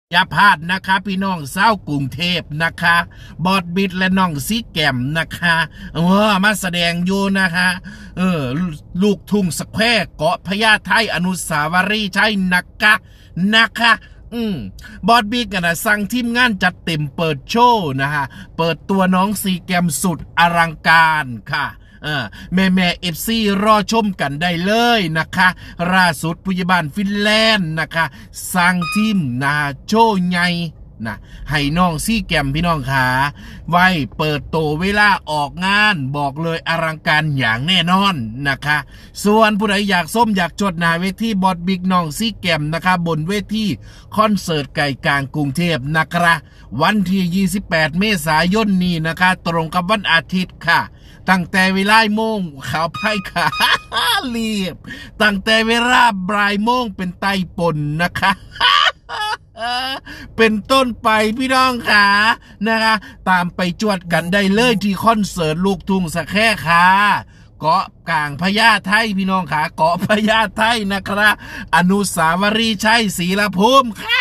อย่าพลาดนะคะพี่น้องเศร้ากรุงเทพนะคะบอดบิดและน้องซีแกมนะคะมาแสดงอยู่นะคะลูกทุ่งสแควร์เกาะพญาไทอนุสาวรีย์ใช่นะคะบอดบิดกันนะสั่งทีมงานจัดเต็มเปิดโชว์นะคะเปิดตัวน้องซีแกมสุดอลังการค่ะแม่เอฟซีรอชมกันได้เลยนะคะล่าสุดผู้ใหญ่บ้านฟินแลนด์นะคะสร้างทีมนะโชว์ใหญ่นะให้น้องซี่แกมพี่น้องขาไว้เปิดโตเวลาออกงานบอกเลยอลังการอย่างแน่นอนนะคะส่วนผู้ใดอยากส้มอยากจดหนาเวทีบอดบิ๊กน้องซี่แกมนะคะบนเวทีคอนเสิร์ตไก่กลางกรุงเทพนะคะวันที่28เมษายนนี้นะคะตรงกับวันอาทิตย์ค่ะตั้งแต่เวลาโมงข่าวไพ่ขาเรียบตั้งแต่เวลาบ่ายโมงเป็นไตปนนะคะเป็นต้นไปพี่น้องขานะคะตามไปจวดกันได้เลยที่คอนเสิร์ตลูกทุ่งสแควร์ค่ะเกาะกลางพญาไทพี่น้องขาเกาะพญาไทนะครับอนุสาวรีย์ชัยศรีละภูมิค่ะ